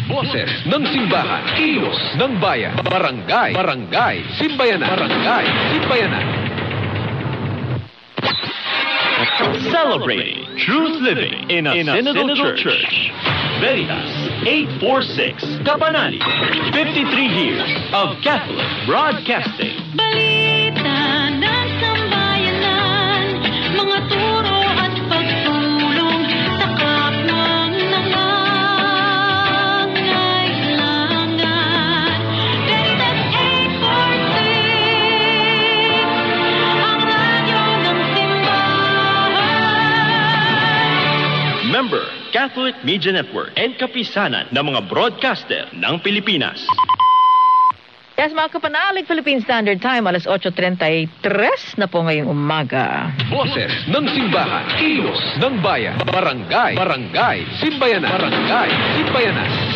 Boses ng simbahan, kilos ng bayan, Barangay Simbayanan, Barangay Simbayanan. Celebrating truth living in a synodal church. Veritas 846 Kapanali. 53 years of Catholic broadcasting. Balita ng sambayanan, mga turo at pagtulong sa kapwang nangangailangan. Veritas 846, ang radyo ng simbahan. Member, Catholic Media Network and kapisanan ng mga broadcaster ng Pilipinas. Yes, mga kapanalig, Philippine Standard Time, alas 8:33 na po ngayong umaga. Boses ng simbahan, kilos ng bayan, Barangay Simbayanan, Barangay Simbayanan.